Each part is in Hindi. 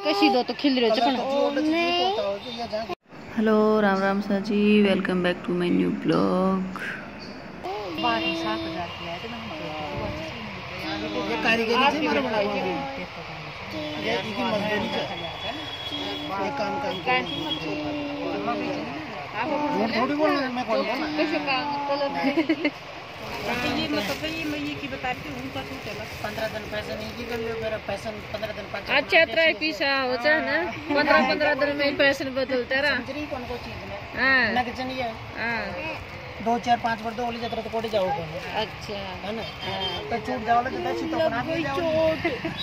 कशी दो तो खिल रहे चकन। हेलो राम राम सा जी, welcome back to my new blog. ये मतलब ये की बता रही हूं उनका सूट है 15 दिन पैसा नहीं की कर लो मेरा पैसा 15 दिन पैसा अच्छा ट्राई पीसा हो जाए ना 15 दिन में पैसा बदलता रहा समझ कौन को चीज में हां ना किचन ही है हां 2 4 5 बार तो ओली जात्रा तो कोड़ी जाओगे अच्छा है ना तो चूट जाओगे तो दस तो बना दे चोट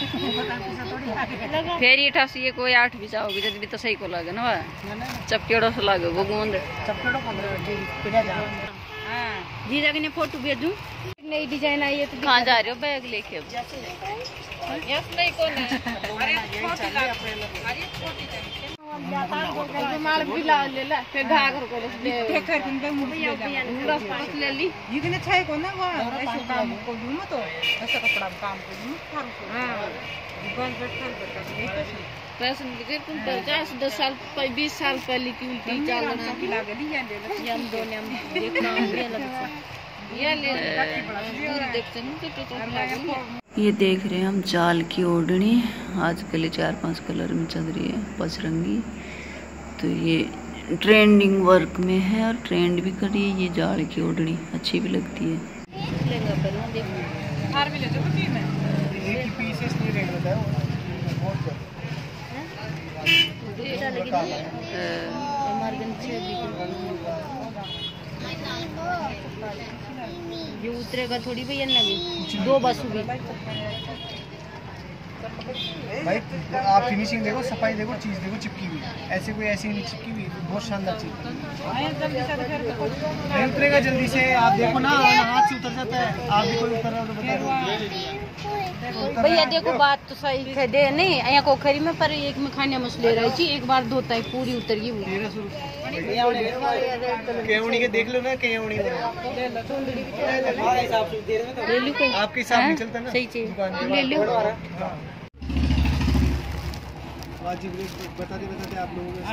फेरी ठासी ये कोई 8 भी जाओगे जब भी तो सही को लागे ना चपकेड़ो से लागे वो गोंद चपकेड़ो 15 जी पिड़ा जाओ जीजा के ने फोटो भेजूं नई डिजाइन आई है तो कहां जा रहे हो बैग लेके अब यस नहीं कौन है अरे छोटी लाग अरे छोटी चाहिए माल भी ला ले ले फिर घाघर को ले फेकर दिन पे मुंडा पास ले ली ये ने छाए को ना वो ऐसे काम को दूं तो ऐसा कपड़ा काम को दूं हां दुकान पर चल करता नहीं पैसे निकल तुम 10 साल 20 साल पहले की उल्टी चाल की लागे दी या ले हम दोनों हम देखना ये लगता ये ले देखते हैं तो ये देख रहे हैं हम जाल की ओढ़नी। आजकल 4-5 कलर में चल रही है बजरंगी, तो ये ट्रेंडिंग वर्क में है और ट्रेंड भी कर रही है। ये जाल की ओढ़नी अच्छी भी लगती है। ये उतरेगा थोड़ी भैया ना भी 2 बस भी भाई आप फिनिशिंग देखो, सफाई देखो, चीज देखो चिपकी हुई, ऐसे कोई ऐसी नहीं चिपकी हुई, बहुत शानदार चीज नहीं उतरेगा जल्दी से। आप देखो ना हाथ से उतर जाता है, आप भी कोई उतर रहा हो तो बता भैया देखो बात तो सही है दे नहीं यहाँ को खरी में पर एक में खाने मसले रही थी एक बार धोता है पूरी उतर गई केवड़ी के देख लो ना केवड़ी आपके हिसाब में चलता ना सही चीज ले लो। बताते आप लोगों को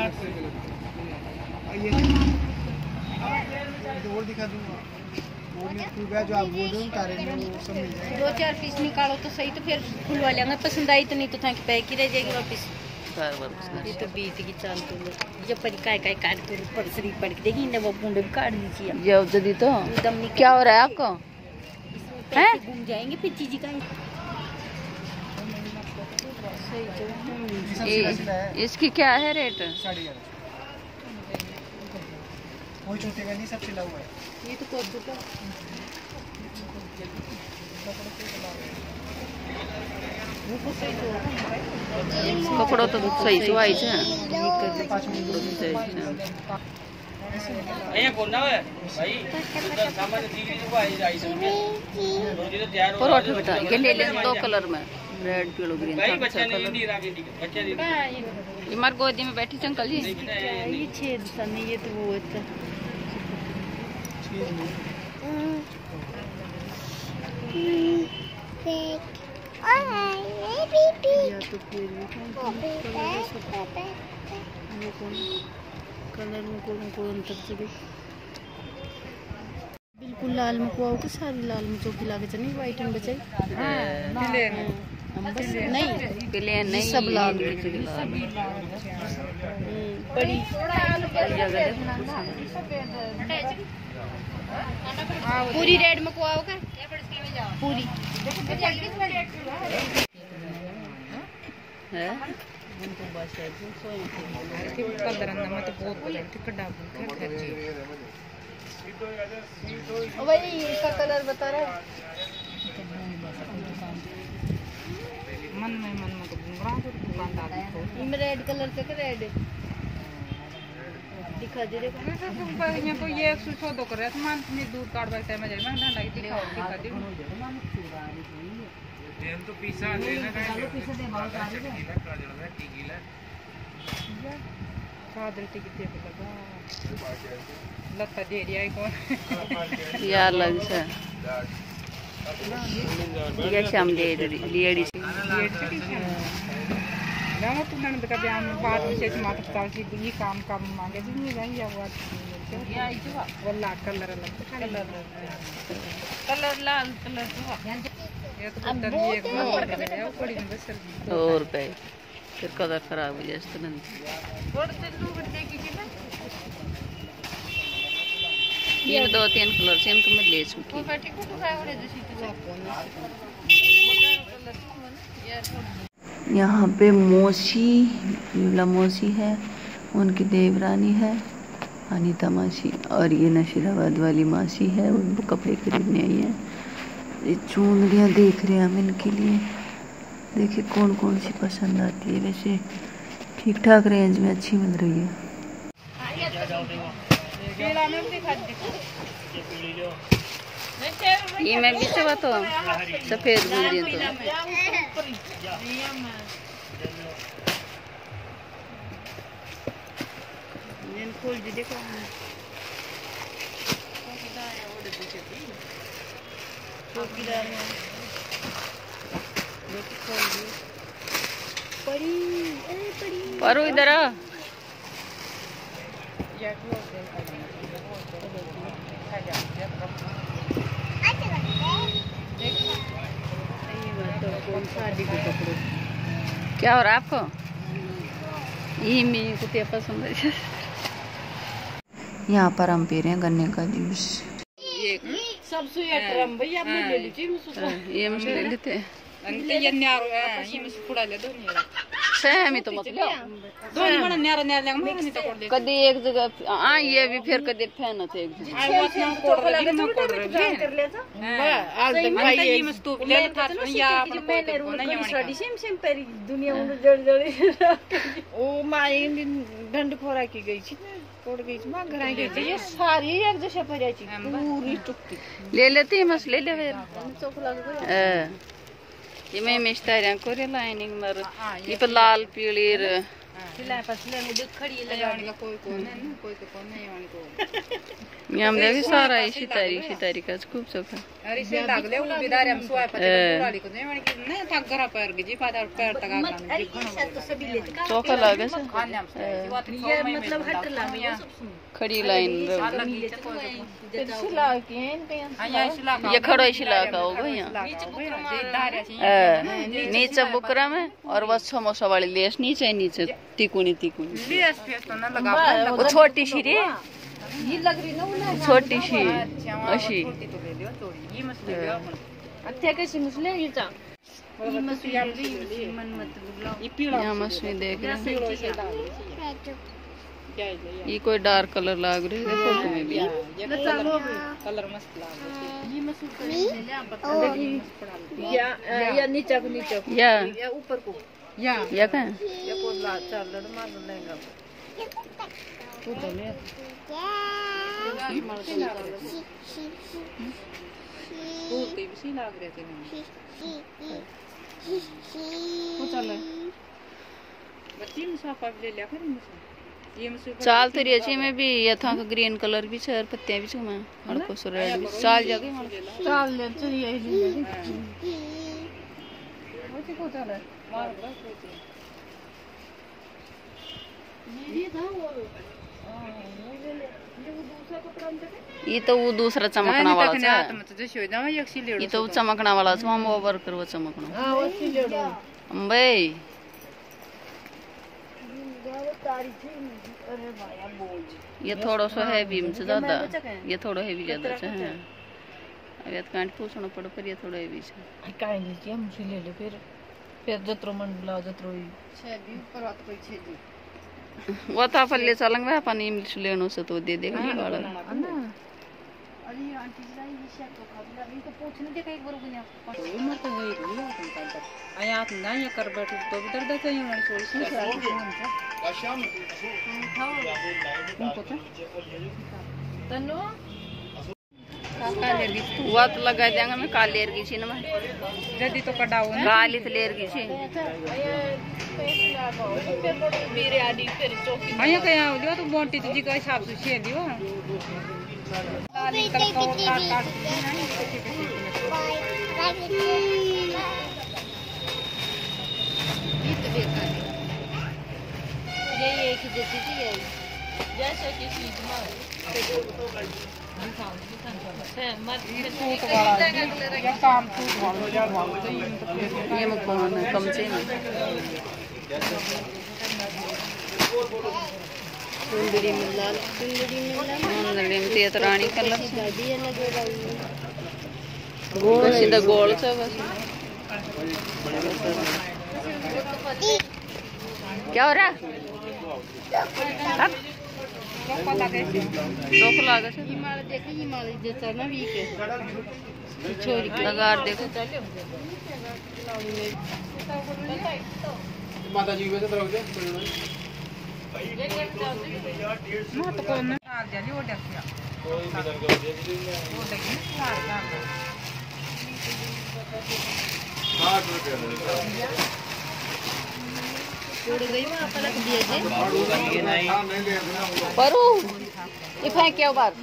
और दिखा दूंगा जो आप बोल रहे हो तारे में वो सब मिल जाएगा। 2-4 पीस निकालो तो सही, तो फिर खुलवा लेंगे। पसंद आई तो नहीं तो था कि पैक ही रह जाएगी वापस। ये तो बीत की चाल तो जब पर काय काट तो परसरी पड़ देगी ना वो बूंदे भी काट दीजिए जब जल्दी तो क्या हो रहा है आपको हैं घूम जाएंगे फिर चीज का इसकी क्या है रेट? 11.5 कोई छूटेगा नहीं, सब सिला हुआ है। ये तो कोई का कपड़ो तो सही सुवाई है। परोठे बेटा ये ले लेंगे 2 कलर में, रेड पीलो ग्रीन। ये मार गोदी में बैठी अंकल जी। ये छेद सा नहीं, ये तो वो होता कलर में को अंतर से बिल्कुल लाल में को के सारी लाल में चौकी लागे चनी वाइट में बचाई नहीं प्लेन नहीं सब लाल बड़ी पूरी रेड में को आओगे पूरी है वही इसका कलर बता रहा है मन में तो घूंघरा तो दुकानदार इनमें रेड कलर का रेड दिखा दे रे यहाँ तो ये 114 कर रहा है मान में दूध काट बैठा है मैं जाए मैं ढंडा दिखा दे हम तो पीसा लेना है पीसा दे बहुत सारी है टीकीला सादर टिकट लगा लगता दे दिया कौन या लग से ये शाम दे लेडीज जाओ तो नंद का ब्याह में बात विशेष माता पिता जी ये काम काम मांगे जी नहीं जाएंगे या वो ये आई जो वल्ला कलर अलग कलर लाल कलर जो ये तो पुत्र ये एक बार है पड़ी में बस और पे फिर कलर खराब हो जाए तो नहीं थोड़े से लूग देखी कि ना ये 2-3 कलर सेम तो मैं ले चुकी वो बैठी को खाए वाले जैसी तो यहाँ पे मौसी विमला मौसी है, उनकी देवरानी है अनीता मासी, और ये नशीराबाद वाली मासी है, उनको कपड़े खरीदने आई है। ये चूनरियाँ देख रहे हैं हम इनके लिए, देखिए कौन कौन सी पसंद आती है। वैसे ठीक ठाक रेंज में अच्छी मिल रही है। ये मैं भी चबा तो सफेद बूंदी तो खोल दी देखो परो इधर आ क्या हो रहा है आपको? ये मेरे को क्या पसंद है। यहाँ पर हम पी रहे हैं गन्ने का जूस। सब स्वेटर हम भैया अपने ले लीजिए ये मुझे ले लेते हैं। ये न्यारो ये में फुड़ा ले दो न्यारो सहमी तो मतलब दोनों बड़ा न्यारो न्यारो लग मार नहीं तो कर दे कदी एक जगह हाँ ये भी फिर कदी फैन होते एक जगह आई मत ना कोड रही ना कोड रही कर ले तो आज तक भाई ये में स्तूप ले था या अपन मैंने रूल नहीं साडी सेम सेम पेरी दुनिया में जड़ जड़ ओ माई डंड खोरा की गई थी कोड गई थी मां घर आई गई थी ये सारी एक जैसे पड़ी थी पूरी टुकटी ले लेती है मस ले ले फिर चौक लग गई ये मैं मिस्तारियां कोरे लाइनिंग मर ये पे लाल पीली सिलाई पर सिलाई में दूध खड़ी लगाने का कोई कोई नहीं कोई तो कोई नहीं आने को यहाँ हमने भी सारा इसी तारीख का खूब सोखा अरे से लागले वो बिदार हम सोए पर पुराली को नहीं माने कि नहीं था घर पर जी फादर पैर तक आगा जी घणो तो सभी ले चौका लागे से खाने हम से ये मतलब हट लागे खड़ी लाइन सिला के हां सिला ये खड़ो सिला का होगा यहाँ नीचे बुकरा में और वो समोसा वाली लेस नीचे तिकोनी लेस फेस तो ना लगा वो छोटी सी रे ये लग रही ना वो छोटी सी अशी तो ले लियो थोड़ी ये मत ले लियो अच्छा कैसे मुसले ये चा ये मत ये मन मत बुलाओ ये पीला यहाँ मछली देख रहे हैं क्या है ये कोई डार्क कलर लाग रही है फोटो में भी ये कलर मस्त लाग रहा है ये मस्त ले या नीचे या ऊपर को या कहाँ ये को ला चार लड़ मार लेगा तो ले तो के भी लाग रहे थे वो चल बच्ची ने साफ ले लिया फिर मुझे चाल तो रही में भी यथा का ग्रीन कलर भी है और पत्तियां भी छुमा हड़को सो रेड भी चाल जगह चाल ले चलिए वो को चल मार बड़ा ये था वो ये तो वो दूसरा चमकना वाला था ये तो चमकना वाला था हम ओवर कर वो चमकना हां वो सिलेडो अंबे ये थोड़ा सा हैवी से ज्यादा ये थोड़ा हैवी ज्यादा है अब ये कांट पूछना पड़ पर ये थोड़ा हैवी है काई लीजिए मुझे ले ले फिर जत्रो मन बुलाओ जत्रो छे भी ऊपर बात कोई छे जी वो तो पल्ले चलंग में अपन इंग्लिश लेनो से तो दे देगा ये वाला अरे आंटी जी ये शेट तो खाबला ये तो पूछने दे कई बार गुनिया ये मत गई गुनिया तुम का आया ना ये कर बैठ तो भी दर्द है ये मन सोच शाम तुमको तन्नो काले गिफ्ट वो तो लगा देंगे मैं कालेर की छी ना जदी तो कटाओ ना काली तो लेर की छी मेरे आदि फिर चौकी आया कया लियो तो बोंटी जी का हिसाब से छे दियो लाल कल को काट ये तो बेकार एक ही देती थी यही जैसे कि चीज में ये मकान है कम से में रानी कलर सीधा गोल से बस। क्या हो रहा है? लगा देखो माता जी परू ये फेंक क्या बात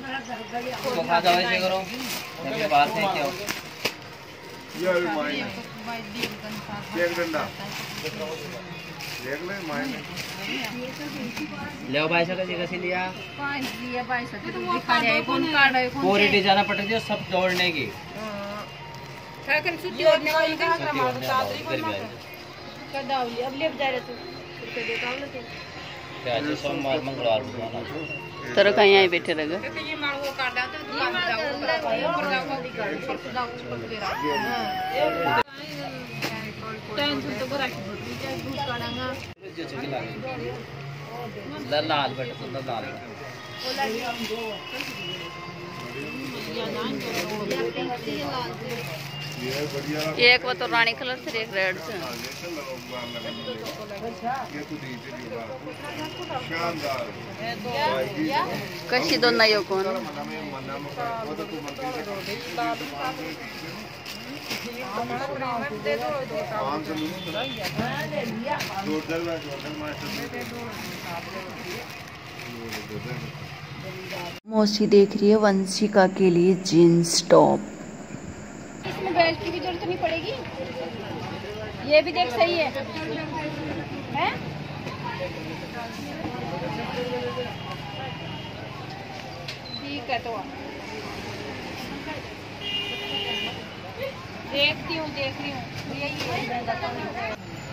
ले भाई सका जगह से लिया कोरिटी जाना पड़ेगा सब जोड़ने की अब ले जा रहे थे सोमवार मंगलवार तेरा कहीं आई बैठे रहेगा लाल बेटा तो लाल एक वो तो रानी कलर से एक रेड से कशी दोन नाही हो कोण मौसी देख रही है वंशिका के लिए जीन्स टॉप। इसमें बेल्ट की भी जरूरत नहीं पड़ेगी। ये भी देख सही है हैं? ठीक है तो देख रही हूँ यही है।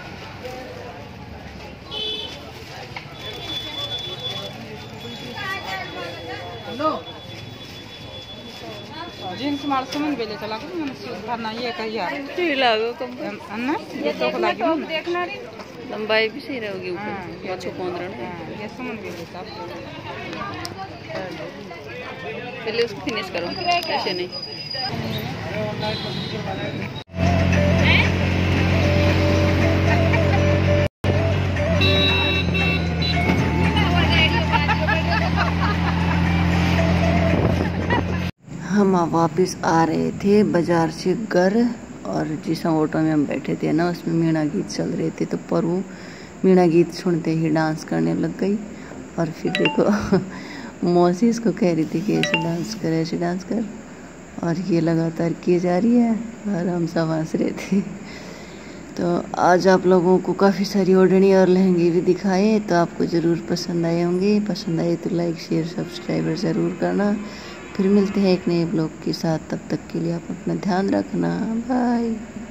जीन्स मारसो मन बेले चला को मन भरना ये कहिया लागो कम अन्ना ये तो लगी टॉप देखना रे लंबाई भी सही रहेगी ऊपर अच्छो कोंदरण ये समन बेले सब पहले उसको फिनिश करो ऐसे नहीं हम वापस आ रहे थे बाजार से घर और जिस ऑटो में हम बैठे थे ना उसमें मीणा गीत चल रहे थे तो परवू मीणा गीत सुनते ही डांस करने लग गई और फिर देखो मौसी इसको कह रही थी कि ऐसे डांस कर और ये लगातार किए जा रही है और हम सब हंस रहे थे। तो आज आप लोगों को काफ़ी सारी ओढ़नी और लहंगे भी दिखाए तो आपको ज़रूर पसंद आए होंगे। पसंद आए तो लाइक शेयर सब्सक्राइबर ज़रूर करना। फिर मिलते हैं एक नए ब्लॉग के साथ, तब तक के लिए आप अपना ध्यान रखना। बाय।